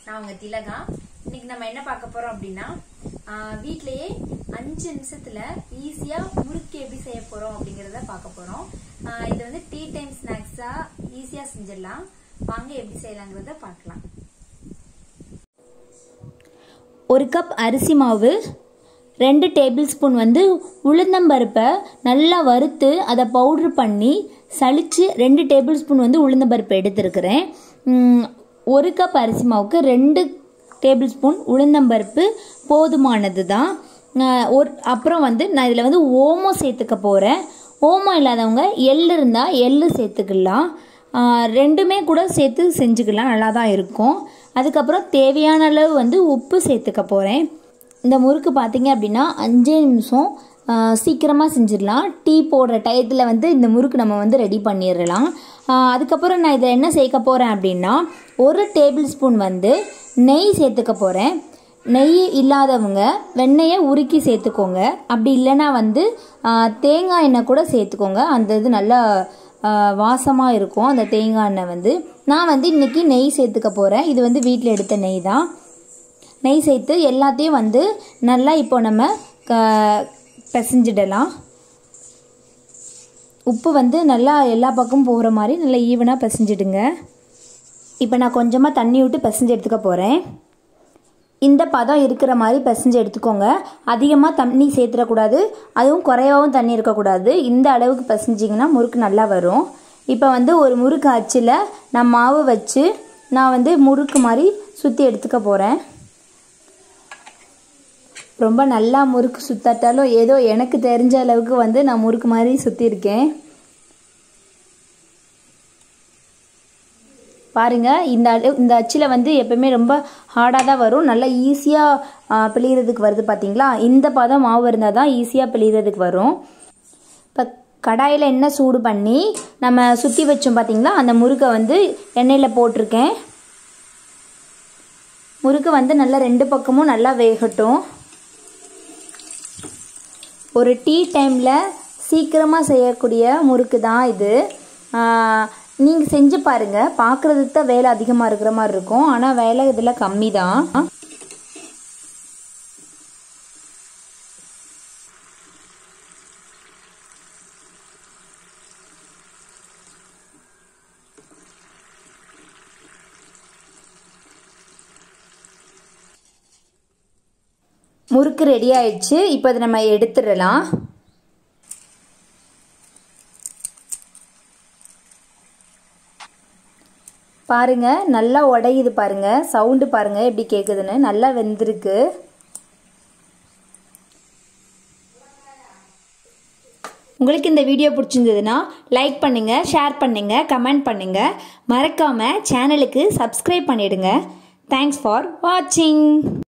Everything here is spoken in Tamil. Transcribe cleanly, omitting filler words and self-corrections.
நான் உங்க திலகா. இன்னைக்கு நம்ம என்ன பார்க்க போறோம் அப்படின்னா வீட்லயே 5 நிமிஷத்துல ஈஸியா முறுக்கு எப்படி செய்ய போறோம் அப்படிங்கறத பார்க்க போறோம். இது வந்து டீ டைம் ஸ்நாக்ஸா ஈஸியா செஞ்சிடலாம். வாங்க எப்படி செய்யலாங்கிறத பார்க்கலாம். 1 கப் அரிசி மாவு, 2 டேபிள் ஸ்பூன் வந்து உளுந்தம்பருப்பை நல்லா வறுத்து அதை பவுட்ரு பண்ணி சலிச்சு 2 டேபிள் ஸ்பூன் வந்து உளுந்தம்பருப்பை எடுத்துருக்கிறேன். 1 கப் அரிசி மாவுக்கு 2 டேபிள் ஸ்பூன் உளுந்தம்பருப்பு போதுமானது தான். அப்புறம் வந்து நான் இதில் வந்து ஓமம் சேர்த்துக்க போகிறேன். ஓமம் இல்லாதவங்க எள்ளு இருந்தால் எள்ளு சேர்த்துக்கலாம். ரெண்டுமே கூட சேர்த்து செஞ்சுக்கலாம், நல்லா தான் இருக்கும். அதுக்கப்புறம் தேவையான அளவு வந்து உப்பு சேர்த்துக்க போகிறேன். இந்த முறுக்கு பார்த்தீங்க அப்படின்னா 5 நிமிஷம் சீக்கிரமாக செஞ்சிடலாம். டீ போடுற டயத்தில் வந்து இந்த முறுக்கு நம்ம வந்து ரெடி பண்ணிடலாம். அதுக்கப்புறம் நான் இதை என்ன சேர்க்க போகிறேன் அப்படின்னா 1 டேபிள் ஸ்பூன் வந்து நெய் சேர்த்துக்க போகிறேன். நெய் இல்லாதவங்க வெண்ணெயை உருக்கி சேர்த்துக்கோங்க. அப்படி இல்லைன்னா வந்து தேங்காய் எண்ணெய் கூட சேர்த்துக்கோங்க. அந்த இது நல்லா வாசமாக இருக்கும் அந்த தேங்காய் எண்ணெய் வந்து. நான் வந்து இன்றைக்கி நெய் சேர்த்துக்க போகிறேன். இது வந்து வீட்டில் எடுத்த நெய் தான். நெய் சேர்த்து எல்லாத்தையும் வந்து நல்லா இப்போ நம்ம பிசைஞ்சிடலாம். உப்பு வந்து நல்லா எல்லா பக்கமும் போகிற மாதிரி நல்லா ஈவனாக பிசைஞ்சிடுங்க. இப்போ நான் கொஞ்சமாக தண்ணி விட்டு பிசைஞ்சு எடுத்துக்க போகிறேன். இந்த பதம் இருக்கிற மாதிரி பிசைஞ்சு எடுத்துக்கோங்க. அதிகமாக தண்ணி சேர்த்துடக்கூடாது, அதுவும் குறையாகவும் தண்ணி இருக்கக்கூடாது. இந்த அளவுக்கு பிசைஞ்சிங்கன்னா முறுக்கு நல்லா வரும். இப்போ வந்து ஒரு முறுக்கு அச்சில் நான் மாவு வச்சு நான் வந்து முறுக்கு மாதிரி சுற்றி எடுத்துக்க போகிறேன். ரொம்ப நல்லா முறுக்கு சுத்தாட்டாலும் ஏதோ எனக்கு தெரிஞ்ச அளவுக்கு வந்து நான் முறுக்கு மாதிரி சுற்றிருக்கேன். பாருங்கள், இந்த அச்சில் வந்து எப்பவுமே ரொம்ப ஹார்டாக தான் வரும். நல்லா ஈஸியாக பிழிகிறதுக்கு வருது பார்த்தீங்களா? இந்த பதம் மாவு இருந்தால் தான் ஈஸியாக பிழிகிறதுக்கு வரும். இப்போ கடாயில் எண்ணெய் சூடு பண்ணி நம்ம சுற்றி வச்சோம் பார்த்தீங்களா, அந்த முறுக்கை வந்து எண்ணெயில் போட்டிருக்கேன். முறுக்கு வந்து நல்லா 2 பக்கமும் நல்லா வேகட்டும். ஒரு டீ டைமில் சீக்கிரமாக செய்யக்கூடிய முறுக்கு தான் இது. நீங்கள் செஞ்சு பாருங்கள். பார்க்குறதுக்கு தான் வேலை அதிகமாக இருக்கிற மாதிரி இருக்கும், ஆனால் வேலை இதில் கம்மி தான். முறுக்கு ரெடி ஆயிடுச்சு. இப்போ அதை நம்ம எடுத்துடலாம். பாருங்க, நல்லா உடையுது பாருங்க. சவுண்டு பாருங்க எப்படி கேட்குதுன்னு. நல்லா வெந்திருக்கு. உங்களுக்கு இந்த வீடியோ பிடிச்சிருந்ததுன்னா லைக் பண்ணுங்க, ஷேர் பண்ணுங்க, கமெண்ட் பண்ணுங்க. மறக்காம சேனலுக்கு சப்ஸ்கிரைப் பண்ணிடுங்க. தேங்க்ஸ் ஃபார் வாட்சிங்.